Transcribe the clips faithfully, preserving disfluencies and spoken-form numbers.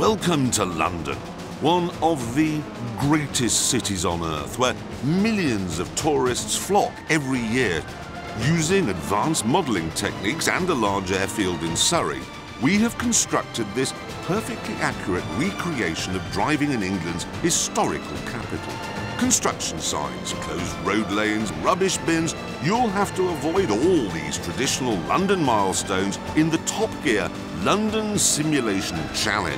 Welcome to London, one of the greatest cities on Earth, where millions of tourists flock every year. Using advanced modelling techniques and a large airfield in Surrey, we have constructed this perfectly accurate recreation of driving in England's historical capital. Construction signs, closed road lanes, rubbish bins. You'll have to avoid all these traditional London milestones in the Top Gear London Simulation Challenge.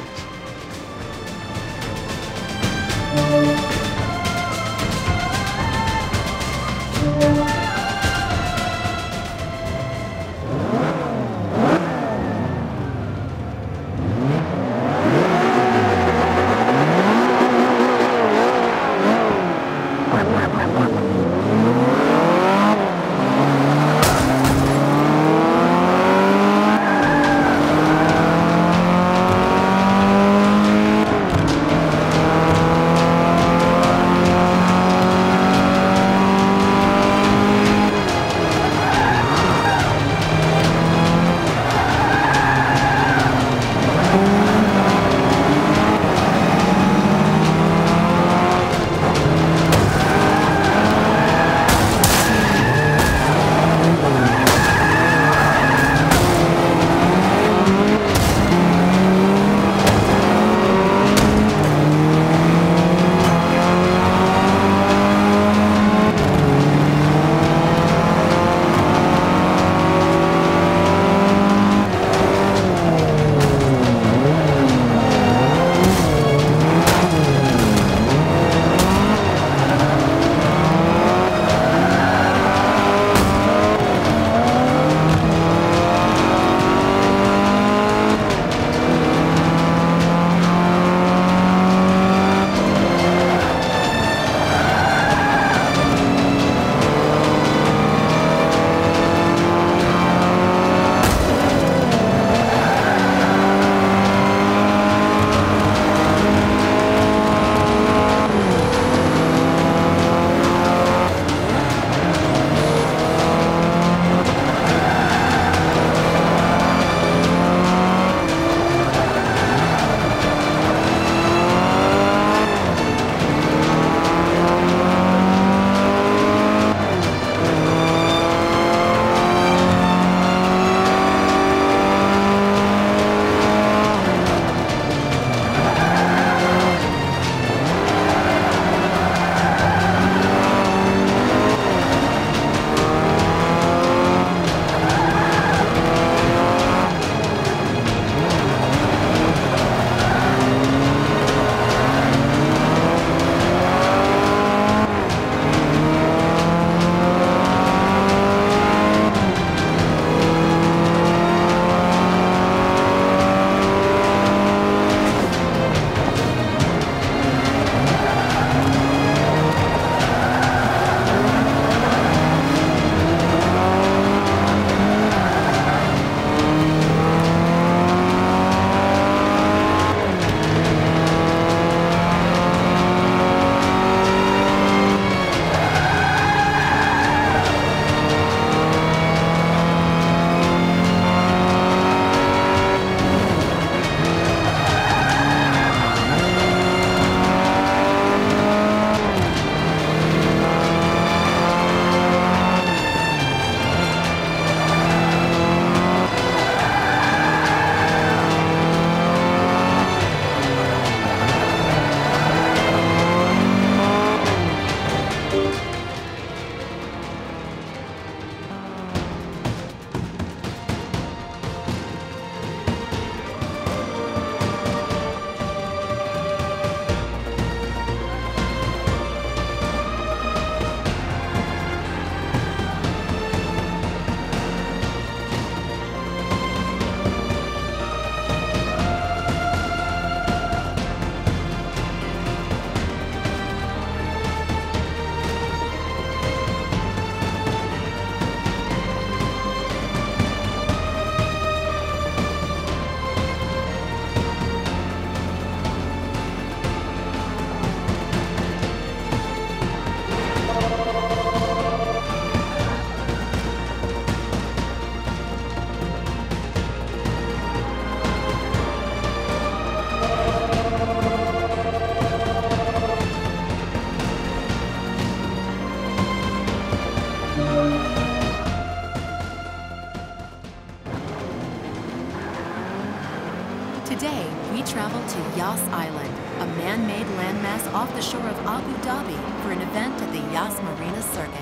travel to Yas Island, a man-made landmass off the shore of Abu Dhabi for an event at the Yas Marina Circuit.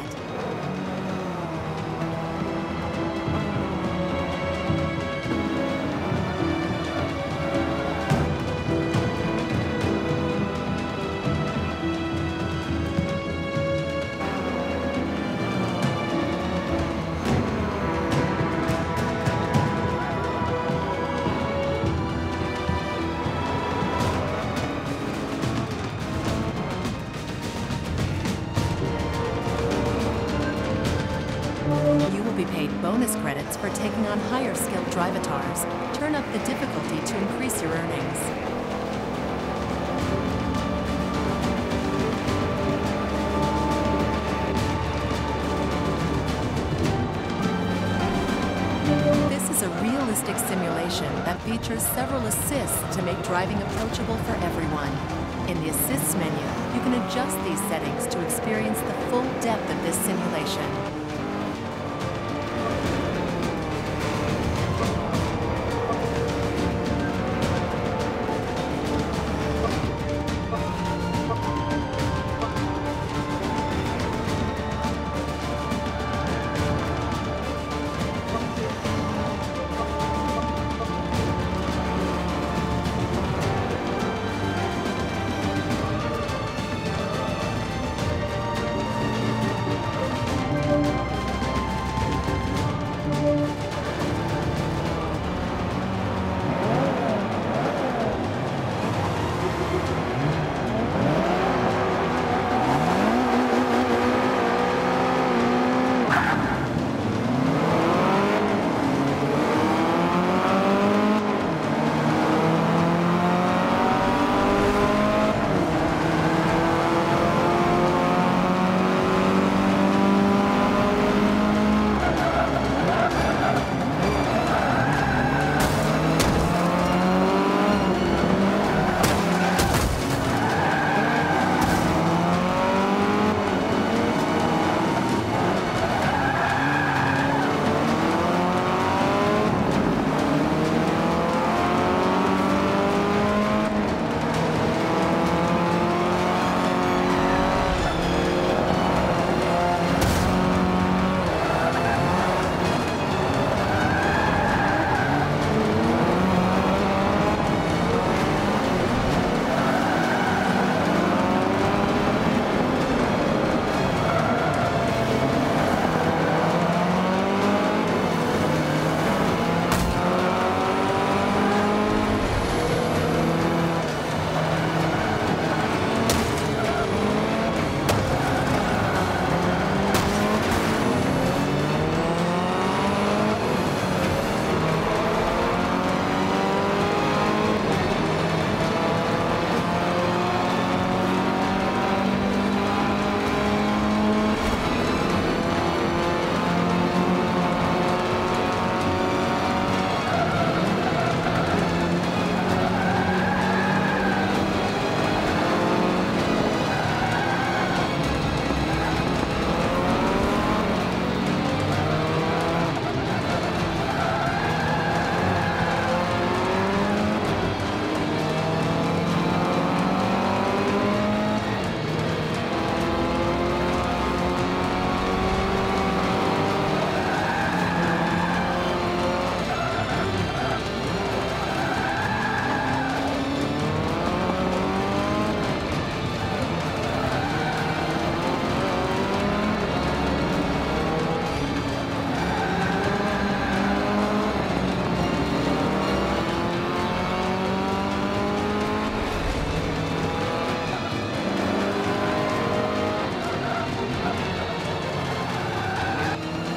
You will be paid bonus credits for taking on higher skilled drivatars. Turn up the difficulty to increase your earnings. This is a realistic simulation that features several assists to make driving approachable for everyone. In the Assists menu, you can adjust these settings to experience the full depth of this simulation.